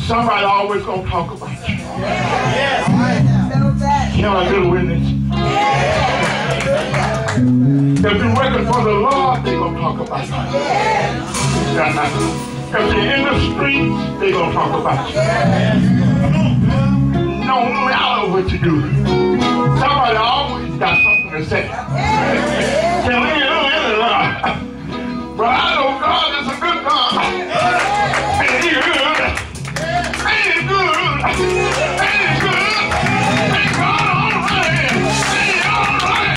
Somebody always gonna talk about you. Yes. Can I get a witness? If you're working for the Lord, they're gonna talk about you. If you're in the streets, they're gonna talk about you. No matter what you do, somebody always got something to say. Can we get a witness? But I know God is a good God. And He's good. Ain't good. Ain't good. Ain't God all right. Ain't all right.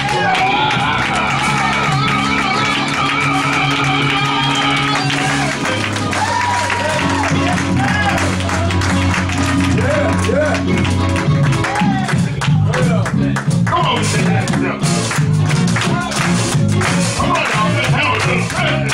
Yeah. Come on, say that. Come on, y'all. Let's have a little credit.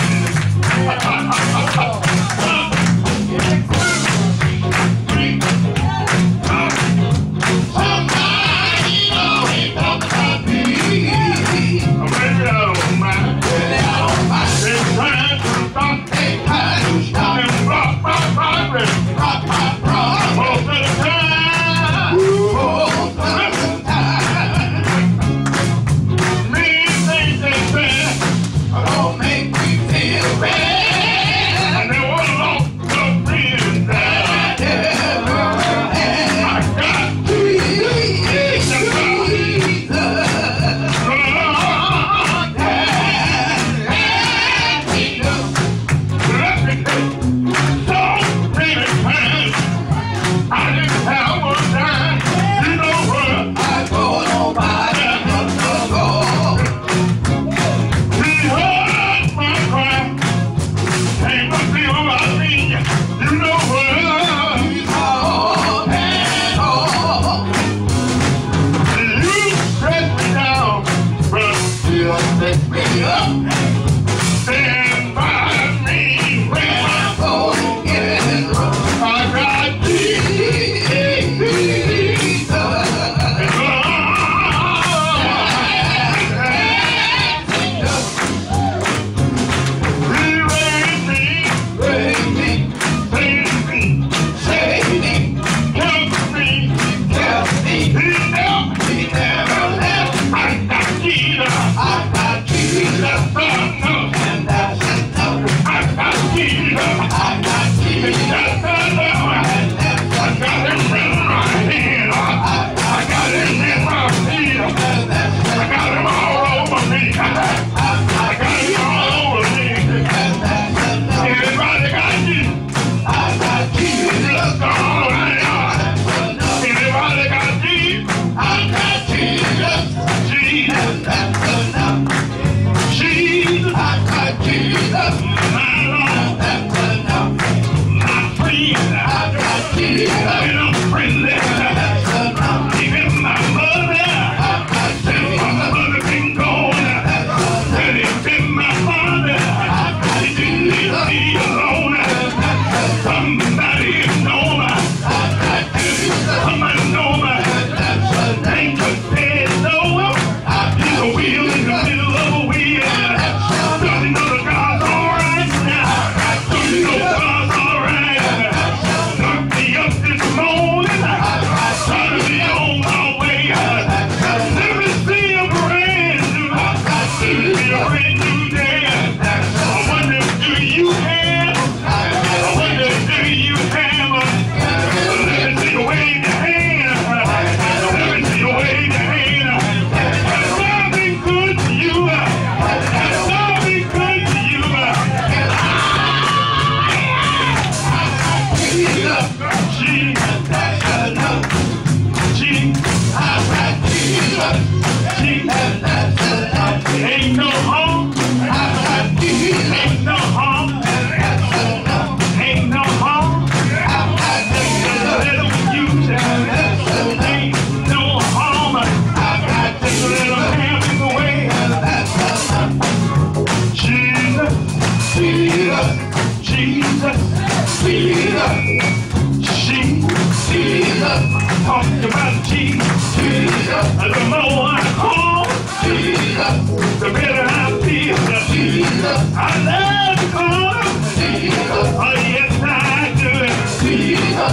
Jesus, Jesus, Jesus,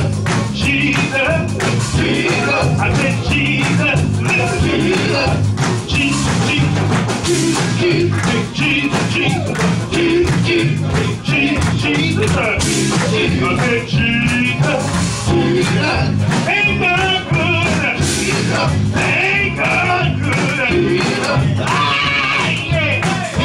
Jesus, Jesus. I said Jesus, listen, Jesus, Jesus, Jesus, Jesus, Jesus, Jesus, Jesus, Jesus, Jesus. I said Jesus, Jesus. Ain't God good? Jesus. Ain't God good? Jesus. Ah, yeah.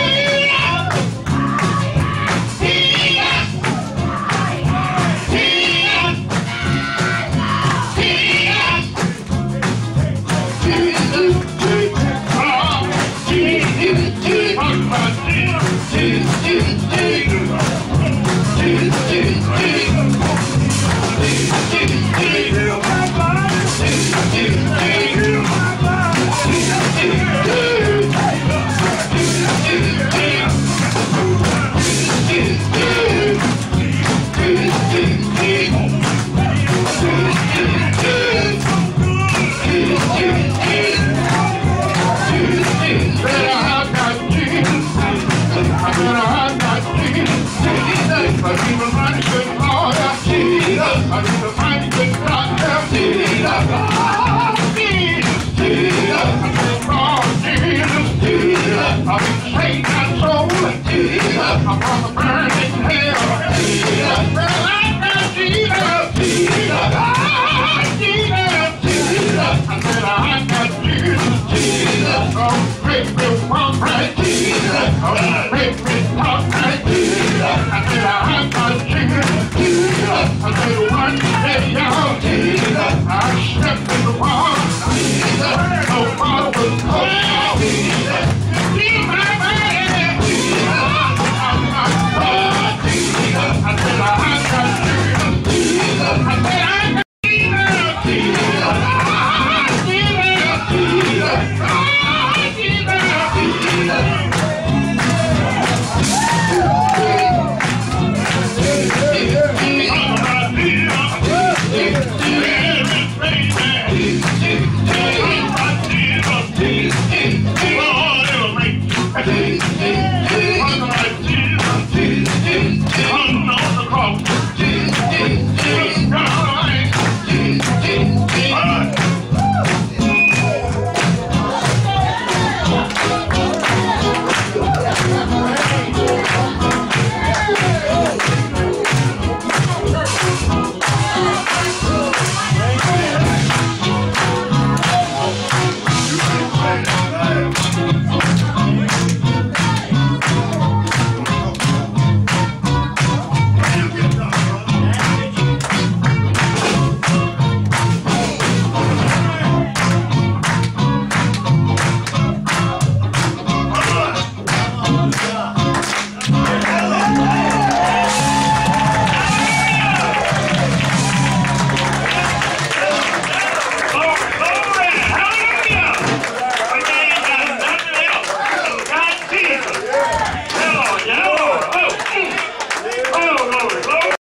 I'm gonna burn in hell. Jesus, well, I got Jesus, Jesus, ah, Jesus, Jesus. I said I got Jesus, Jesus. Oh, great big pump right, Jesus. Oh, great big pump right, Jesus. I said I got Jesus, Jesus. I said one day, y'all, Jesus. I stepped in the water.